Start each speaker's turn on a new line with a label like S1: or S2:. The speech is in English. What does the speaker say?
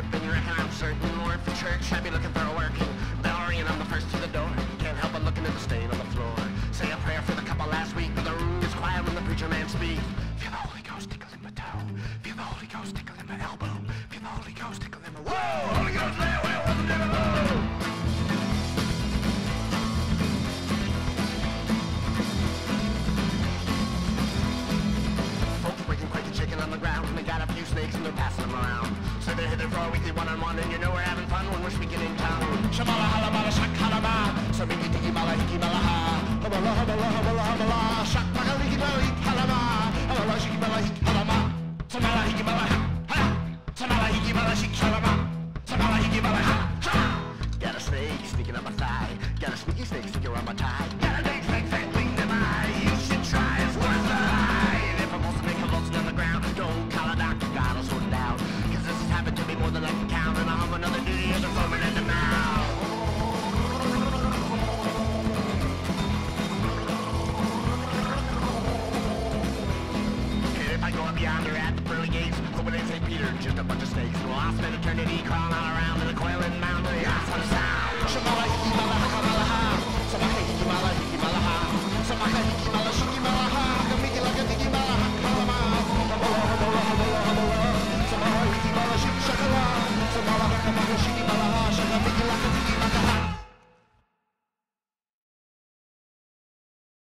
S1: then you reckon I'm certain. Or for church, I'd be looking for a working bell ringing, I'm the first to the door. Can't help but looking at the stain on the floor. Say a prayer for the couple last week, but the room is quiet when the preacher man speaks. Feel the Holy Ghost tickle in my toe. Feel the Holy Ghost tickle in my elbow. Feel the Holy Ghost tickle in my whoa! Holy Ghost, lay away, hold the devil low! On the ground, and they got a few snakes and they're passing them around. So they're here for a weekly one-on-one, and you know we're having fun when we're speaking in tongue. Shamala halabala shakhalama, samiki tiki mala hiki mala ha, habala habala habala habala, shak mala hiki mala hiki halama, habala shiki mala hiki halama, samala hiki mala ha, samala hiki mala shiki halama, samala hiki mala ha. Got a snake sneaking up my thigh, got a sneaky snake sneaking around my tie, got a big snake winged in my eye. You should try, it's worth the ride. If I'm supposed to make convulsions on the ground, don't call a doctor, God will sort it out. Cause this has happened to me more than I can count, and I'll have another duty as a foreman in the mouth. And if I go up yonder at the pearly gates, hoping in St. Peter, just a bunch of snakes, well, I'll spend eternity crawling all around in the coiling mound of the ass on the sound. Shamala hiki mala haka mala ha, samaka hiki mala ha, samaka hiki mala shiki mala.